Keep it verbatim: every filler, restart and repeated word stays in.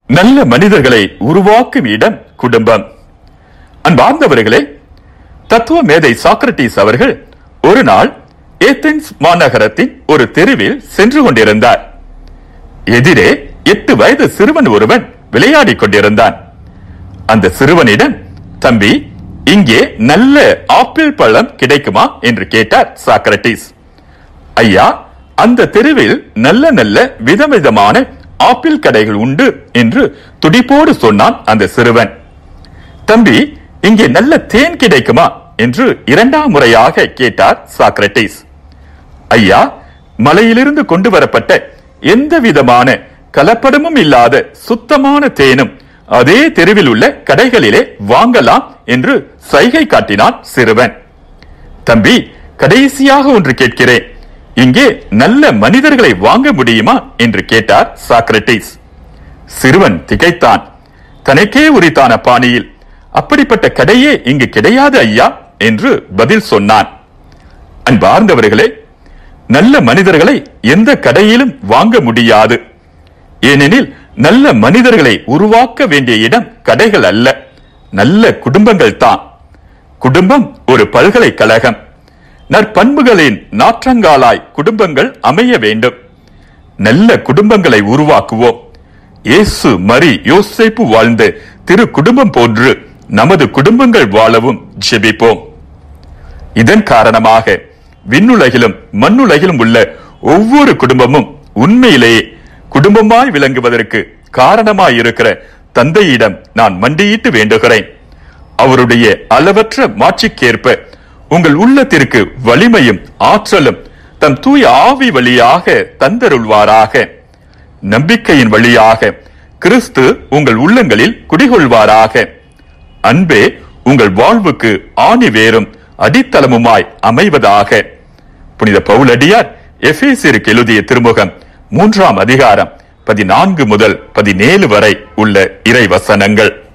நல்ல மனிதர்களை உருவாக்கும் இடம் குடும்பம். அன்பார்ந்தவர்களே, தத்துவ மேதை சாக்ரட்டிஸ் அவர்கள் ஒரு நாள் ஏதென்ஸ் மாநகரத்தின் ஒரு தெருவில் சென்று கொண்டிருந்தார். எதிரே எட்டு வயது சிறுவன் ஒருவன் விளையாடிக் கொண்டிருந்தான். அந்த சிறுவனிடம், தம்பி, இங்கே நல்ல ஆப்பிள் பழம் கிடைக்குமா என்று கேட்டார் சாக்ரட்டிஸ். ஐயா, அந்த தெருவில் நல்ல நல்ல விதவிதமான ஆப்பிள் கடைகள் உண்டு என்று துடிப்போடு சொன்னான் அந்த சிறுவன். தம்பி, இங்கே நல்ல தேன் கிடைக்குமா என்று இரண்டாம் முறையாக கேட்டார் சாக்ரட்டிஸ். ஐயா, மலையிலிருந்து கொண்டு வரப்பட்ட எந்த விதமான கலப்படமும் இல்லாத சுத்தமான தேனும் அதே தெருவில் உள்ள கடைகளிலே வாங்கலாம் என்று சைகை காட்டினான் சிறுவன். தம்பி, கடைசியாக ஒன்று கேட்கிறேன், இங்கே நல்ல மனிதர்களை வாங்க முடியுமா என்று கேட்டார் சாக்ரட்டிஸ். சிறுவன் திகைத்தான். தனக்கே உரித்தான பாணியில், அப்படிப்பட்ட கடையே இங்கு கிடையாது ஐயா என்று பதில் சொன்னான். அன்பார்ந்தவர்களே, நல்ல மனிதர்களை எந்த கடையிலும் வாங்க முடியாது. ஏனெனில் நல்ல மனிதர்களை உருவாக்க வேண்டிய இடம் கடைகள் அல்ல, நல்ல குடும்பங்கள் தான். குடும்பம் ஒரு பல்கலைக்கழகம். நற்பண்புகளின் நாற்றங்காலாய் குடும்பங்கள் அமைய வேண்டும். நல்ல குடும்பங்களை உருவாக்குவோம். இயேசு, மரி, யோசேப்பு வாழ்ந்த திரு குடும்பம் போன்று நமது குடும்பங்கள் வாழவும் ஜெபிப்போம். இதன் காரணமாக விண்ணுலகிலும் மண்ணுலகிலும் உள்ள ஒவ்வொரு குடும்பமும் உண்மையிலேயே குடும்பமாய் விளங்குவதற்கு காரணமாய் இருக்கிற தந்தையிடம் நான் மண்டியிட்டு வேண்டுகிறேன். அவருடைய அளவற்ற மாட்சிக்கேற்ப உங்கள் உள்ளத்திற்கு வலிமையும் ஆற்றலும் தம் தூய ஆவி வழியாக தந்தருள்வாராக. நம்பிக்கையின் வழியாக கிறிஸ்து உங்கள் உள்ளங்களில் குடிகொள்வாராக. அன்பே உங்கள் வாழ்வுக்கு ஆணி வேறும் அடித்தளமுமாய் அமைவதாக. புனித பவுலடியார் எபேசியருக்கு எழுதிய திருமுகம் மூன்றாம் அதிகாரம் பதினான்கு முதல் பதினேழு வரை உள்ள இறை வசனங்கள்.